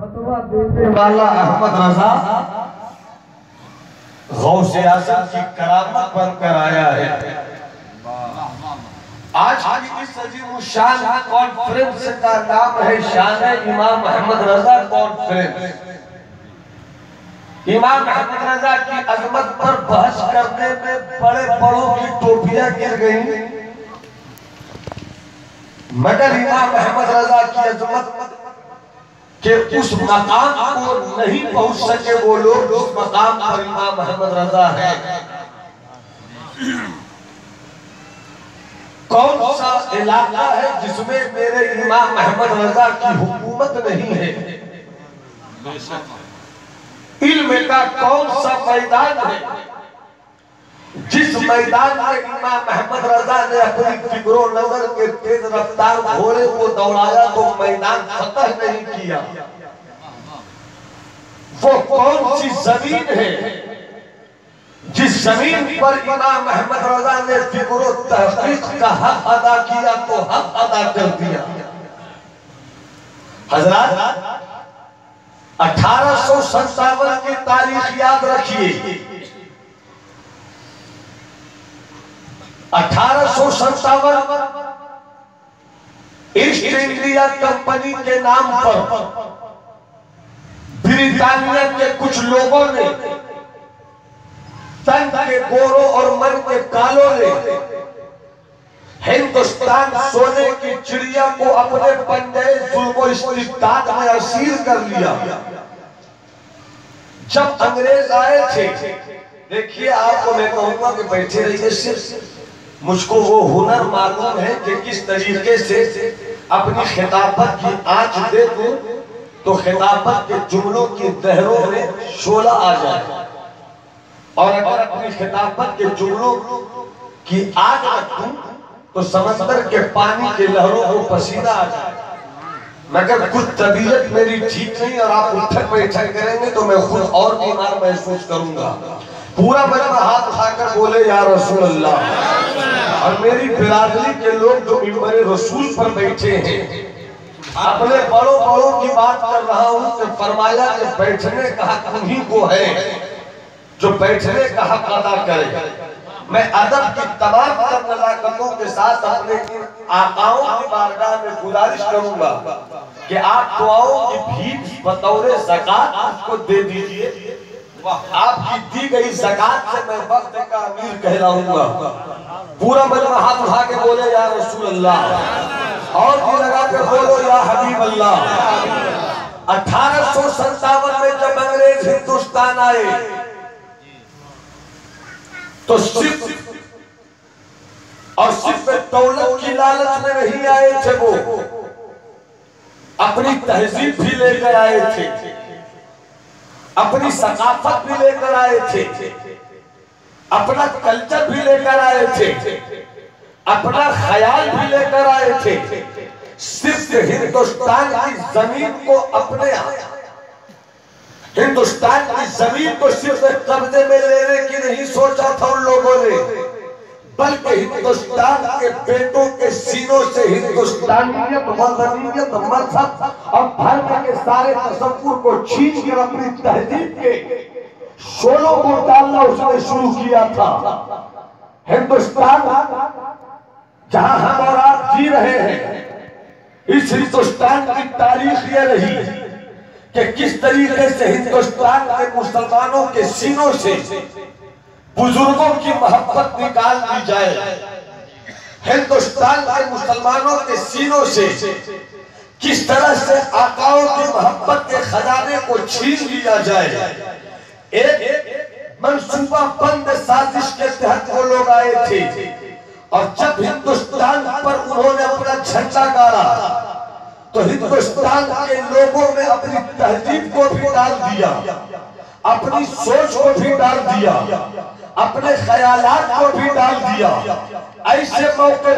فتویٰ دینے والا احمد رضا غوث اعظم کی کرامت بن کر آیا ہے۔ آج کی اس عظیم الشان کانفرنس کا نام ہے شان امام احمد رضا کانفرنس۔ امام احمد رضا کی عظمت پر بحث کرنے میں بڑے بڑوں کی ٹوپیاں گر گئیں، مگر امام احمد رضا کی عظمت کہ اس مقام کو نہیں پہنچ سکے وہ لوگ اس مقام پر امام احمد رضا ہے۔ کون سا علاقہ ہے جس میں میرے امام احمد رضا کی حکومت نہیں ہے؟ علم کا کون سا میدان ہے جس میدان میں امام احمد رضا نے اپنی فکر و نظر کے تیز رفتار گھوڑے کو دوڑایا تو میدان فتح نہیں کیا؟ وہ کون سی زمین ہے جس زمین پر امام احمد رضا نے فکر و تحقیق کا حق ادا کیا تو حق ادا کر دیا؟ حضرات 1857 کی تاریخ یاد رکھیے۔ 1857 ایسٹ انڈیا کمپنی کے نام پر برطانیہ کے کچھ لوگوں نے، تن کے گوروں اور من کے کالوں نے ہندوستان سونے کی چڑیا کو اپنے پنجے ظلم و استبداد میں اسیر کر لیا۔ جب انگریز آئے تھے، دیکھیے آپ کو میں کہوں گا کہ بیٹھے رہیے، صرف مجھ کو وہ ہنر معلوم ہے کہ کس طریقے سے اپنی خطابت کی آنچ دے دوں تو خطابت کے جملوں کی دہروں میں شعلہ آ جائے، اور اگر اپنی خطابت کے جملوں کی آگ رکھوں تو سمندر کے پانی کے لہروں کو پسینہ آ جائے۔ مگر کچھ طبیعت میری ٹھیک نہیں اور آپ اٹھک بیٹھک کریں گے تو میں خود اور بیمار محسوس کروں گا۔ پورا مجمع ہاتھ اٹھا کر بولے یا رسول اللہ۔ اور میری برادری کے لوگ جو منبر رسول پر بیٹھے ہیں، اپنے بڑوں کی بات کر رہا ہوں کہ فرمایا کہ بیٹھنے کا حق انہی کو ہے جو بیٹھنے کا حق ادا کرے۔ میں ادب کی تمام نزاکتوں کے ساتھ اپنے آقاؤں کی بارگاہ میں گزارش کروں گا کہ آپ دعاؤں کی بھیک بطور زکاة اس کو دے دیجئے۔ آپ کی دی گئی زکاة سے میں وقت کا امیر کہلاؤں گا۔ پورا مجمع ہاتھ اٹھا کے بولے یا رسول اللہ، اور بھی لگا کے بولو یا حبیب اللہ۔ 1857 میں جب انگریز ہندوستان آئے تو صرف دولت کی لالچ میں نہیں آئے تھے، وہ اپنی تہذیب بھی لے کر آئے تھے، اپنی ثقافت بھی لے کر آئے تھے، اپنا کلچر بھی لے کر آئے تھے، اپنا خیال بھی لے کر آئے تھے۔ صرف ہندوستان کی زمین کو اپنے ہندوستان کی زمین کو صرف قبضے میں لینے کی نہیں سوچا تھا ان لوگوں نے، بلکہ ہندوستان کے بیٹوں کے سینوں سے ہندوستانیت، وطنیت، مذہب اور دھرم کے سارے تصور کو چھین کر اپنی تہذیب کے شعلوں کو ڈالنا اس نے شروع کیا تھا۔ ہندوستان جہاں ہم اور آپ جی رہے ہیں، اس ہندوستان کی تاریخ یہ رہی کہ کس طریقے سے ہندوستان کے مسلمانوں کے سینوں سے بزرگوں کی محبت نکال دی جائے، ہندوستان کے مسلمانوں کے سینوں سے کس طرح سے آقاؤں کی محبت کے خزانے کو چھین لیا جائے۔ ایک منصوبہ بند سازش کے تحت وہ لوگ آئے تھے، اور جب ہندوستان پر انہوں نے اپنا جھنڈا گاڑا تو ہندوستان کے لوگوں میں اپنی تہذیب کو بھی ڈال دیا، اپنی سوچ کو بھی ڈال دیا، اپنے خیالات کو بھی ڈال دیا۔ ایسے موقع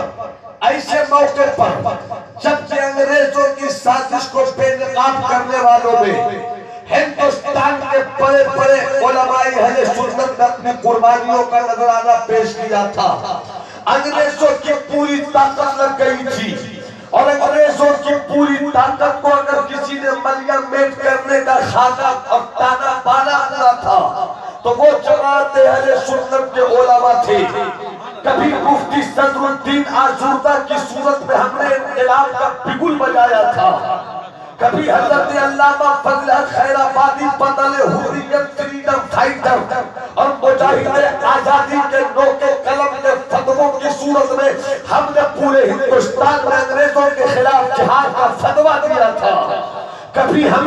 پر جب کہ انگریزوں کی سازش کو بے نقاب کرنے والوں میں ہندوستان کے بڑے بڑے علماء اہل سنت نے اپنی قربانیوں کا نذرانہ پیش کیا تھا۔ انگریزوں کی پوری طاقت لگ گئی تھی، اور انگریزوں کی پوری طاقت کو اگر کسی نے ملیا ڈیولپمنٹ کرنے کا خاکہ اور تانا بانا پورا تھا، تو وہ جماعت اہل سنت کے علماء تھے۔ کبھی مفتی صدر الدین آزردہ کی صورت میں ہم نے انقلاب کا بگل بجایا تھا، کبھی حضرت علامہ فضل خیر آبادی بدل حریت فریڈم فائٹر اور مجاہد آزادی کے نو کے قلم کے فتووں کی صورت میں ہم نے پورے ہندوستان میں انگریزوں کے خلاف جہاد کا فتوہ دیا تھا۔ کبھی ہم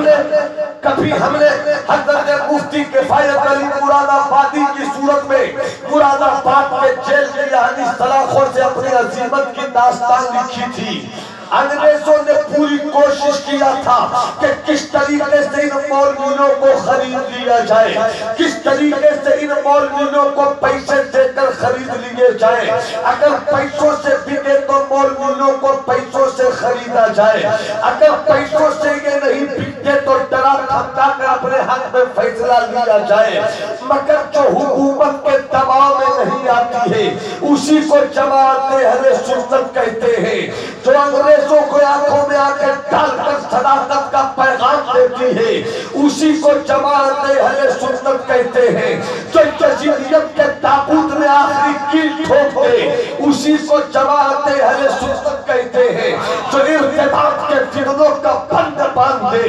نے حضرت مفتی کفایت علی مراد آبادی کی صورت میں مراد آباد کے جیل کے یعنی سلاخوں سے اپنی عظیمت کی داستان لکھی تھی۔ انگریزوں نے پوری کوشش کیا تھا کہ کس طریقے سے ان مولویوں کو خرید لیا جائے، کس طریقے سے ان مولویوں کو پیسے دے کر خرید لیے جائے، اگر پیسوں سے بکے تو مولویوں کو پیسوں سے خریدا جائے، اگر پیسوں سے یہ نہیں بکتے تو ڈرا دھمکا کر اپنے حق میں فیصلہ لیا جائے۔ مگر جو حکومت کے دباؤ میں نہیں آتی ہے اسی کو جماعت اہل سنت کہتے ہیں، جو انگریزوں کو آنکھوں میں آ کے ڈال کر صداقت کا پیغام دیتی ہے اسی کو جماعت اہل سنت کہتے ہیں، جو یزیدیت کے تابوت میں آخری کیل ٹھوک دے اسی کو جماعت اہل سنت کہتے ہیں، جو ارتداد کے فتنوں کا بند باندھ دے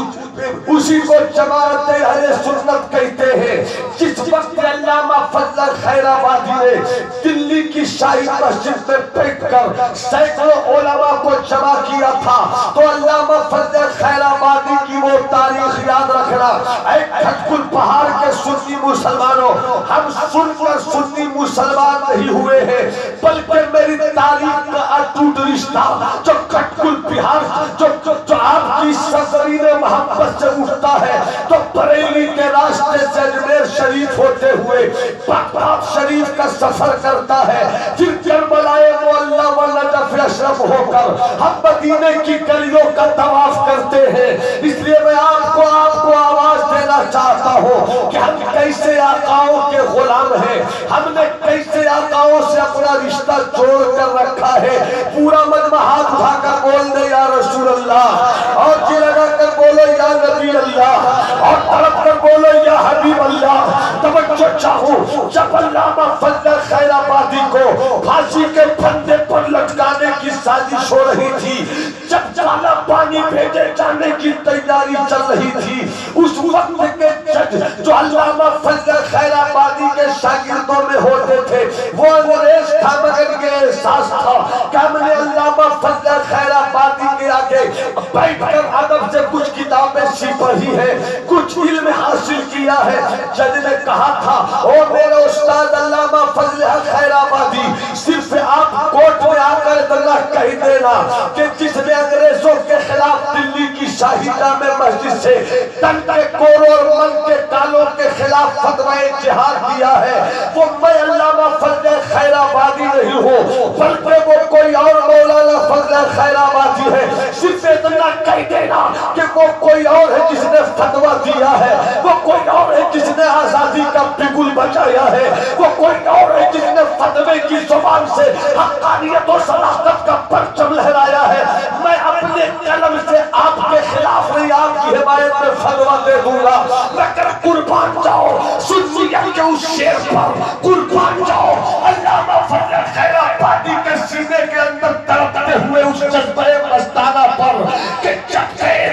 اسی کو جماعت اہل سنت کہتے ہیں۔ جس وقت علامہ فضل خیر آبادی نے دلی کی شاہی مسجد میں بیٹھ کر سینکڑوں علماء کو جمع کیا تھا تو علامہ فضل خیر آبادی کی وہ تاریخ یاد رکھنا، اے کھٹکل پہاڑ کے سنی مسلمانوں، ہم سن کر سنی مسلمان نہیں ہوئے ہیں بلکہ میری تاریخ کا اٹوٹ رشتہ جو کھٹکل پہاڑ جو آپ کی سرزمین محبت سے اٹھتا ہے تو بریلی کے راستے سے اجمیر شریف ہوتے ہوئے بغداد شریف کا سفر کرتا ہے، پھر کربلائے معلی و نجف اشرف ہو کر ہم مدینے کی گلیوں کا طواف کرتے ہیں۔ اس لیے میں آپ کو آواز دینا چاہتا ہوں کہ ہم کیسے آقاؤں کے غلام ہیں، ہم نے کیسے آقاؤں سے اپنا رشتہ جوڑ کر رکھا ہے۔ پورا مجمع ہاتھ اٹھا کر بول دے یا رسول اللہ، اور جی لگا کر بولو یا نبی اللہ، اور تڑپ کر بولو یا حبیب اللہ۔ توجہ چاہوں، جب علامہ فضل خیر آبادی کو پھانسی کے پھندے پر لٹکانے کی سازش ہو رہی تھی، جب کالا پانی بھیجے جانے کی تیاری چل رہی تھی، اس وقت کے جج جو علامہ فضل خیر آبادی کے شاگردوں میں ہوتے تھے وہ انگریز تھا، مگر یہ احساس تھا کہ ہم نے علامہ فضل خیر آبادی کے آگے بیٹھ کر ادب سے کچھ کتابیں سی پڑھی ہے، کچھ علم حاصل کیا ہے۔ جج نے کہا تھا او میرے استاد علامہ فضل خیر آبادی، صرف آپ کوٹ میں آ کر اتنا کہہ دینا کہ جس نے انگریزوں کے خلاف دلی کی شاہی جامع مسجد سے تن کے کوروں اور من کے کالوں کے خلاف فتوہ جہاد دیا ہے وہ میں علامہ فضل خیر آبادی نہیں ہوں بلکہ وہ کوئی اور مولانا فضل خیر آبادی ہے۔ صرف اتنا کہہ دینا کہ وہ کوئی اور ہے جس نے فتوہ دیا ہے، وہ کوئی اور ہے جس نے آزادی کا بگل بجایا ہے، وہ کوئی اور ہے جس نے فتوے کی زبان سے حقانیت و صداقت کا پرچم لہرایا ہے۔ میں اپنے قلم سے آپ کے خلاف نہیں، آپ کی حمایت میں فتوہ دے دوں گا، مگر قربان جاؤ سنیت کے اس شیر پر، قربان جاؤ علامہ فضل خیر آبادی کے سینے کے اندر تڑپتے ہوئے اس جذبہ مستانہ پر کہ جب گئے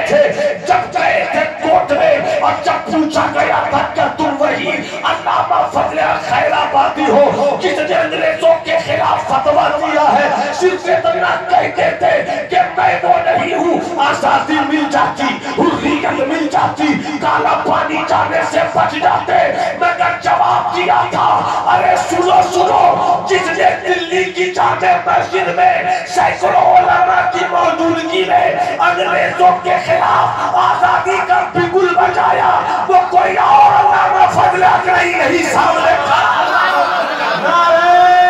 تھے کوٹ میں اور جب پوچھا گیا تھا کہ تم وہی علامہ فضل خیر آبادی ہو جس نے انگریزوں کے خلاف فتوہ دیا ہے، صرف اتنا کہتے تھے کہ میں وہ نہیں ہوں، آزادی مل جاتی، حریت مل جاتی، کالا پانی جانے سے بچ جاتے، مگر جواب دیا تھا ارے سنو جس نے دلی کی جامع مسجد میں سینکڑوں علماء کی موجودگی میں انگریزوں کے خلاف آزادی کا بگل بجایا وہ کوئی اور علامہ فضل نہیں سامنے کھڑا۔ نعرہ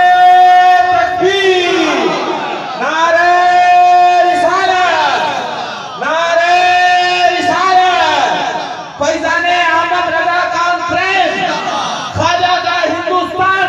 تکبیر، نعرہ رسالت، نعرہ رسالت، فیضان احمد رضا کانفرنس، خواجہ ہندوستان،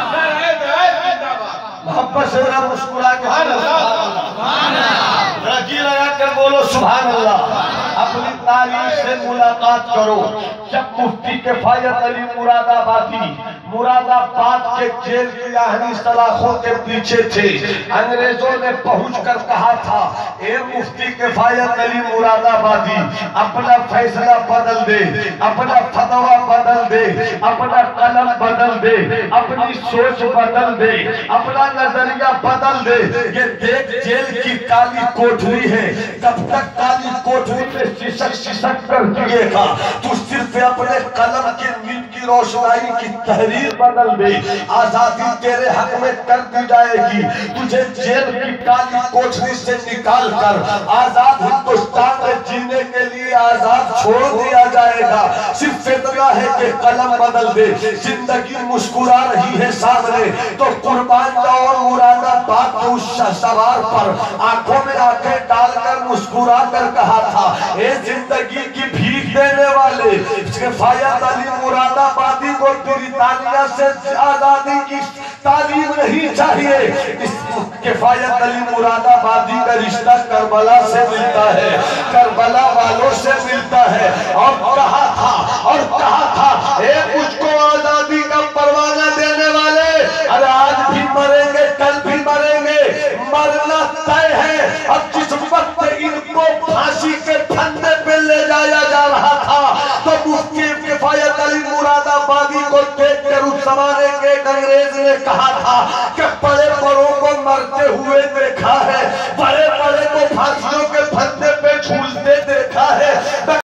محبت سے ذرا مسکرا کے ذرا جی لگا کر بولو سبحان اللہ۔ अपनी तारीख से मुलाकात करो। जब मुफ्ती किफायत अली मुरादाबाद के जेल की आहनी सलाखों के पीछे थे, अंग्रेजों ने पहुंचकर कहा था, ए मुफ्ती किफायत अली मुरादाबादी, अपना फैसला बदल दे, अपना फतवा बदल दे, अपना कलम बदल दे, अपनी सोच बदल दे, अपना नजरिया बदल दे। ये देख जेल की काली कोठरी है, कब तक काली कोठरी में सिसक कर जिएगा? तू सिर्फ अपने कलम के नींद की रोशनाई की तहरीर बदल दे, आजादी तेरे हक में कर दी जाएगी। तुझे जेल की काली कोठरी से निकाल कर आजाद हिंदुस्तान में जीने के लिए आजाद छोड़ दिया जाएगा। सिर्फ इतना है कि कलम बदल दे। जिंदगी मुस्कुरा रही है सामने, तो कुर्बान जाओ मुरादाबाद के उस सवार पर आंखों में आंखें डालकर मुस्कुरा कर कहा था, ए जिंदगी की भीख देने वाले, किफायत अली मुरादाबादी को ब्रिटानिया से आजादी की तालीम नहीं चाहिए। इस किफायत अली मुरादाबादी का रिश्ता करबला से मिलता है, करबला वालों से मिलता है। और कहा था ए मुझको आजादी का परवाना देने वाले, अरे आज भी मरेंगे, कल भी मरेंगे, मरना तय है। अब जिस वक्त इनको फांसी के फंदे पे ले जाया जा रहा था, तो मुफ्ती किफायत अली मुरादाबादी को देखकर उस जमाने के अंग्रेज ने कहा था कि बड़े बड़ों को मरते हुए देखा है, बड़े बड़े को फांसियों के फंदे पे झूलते देखा है।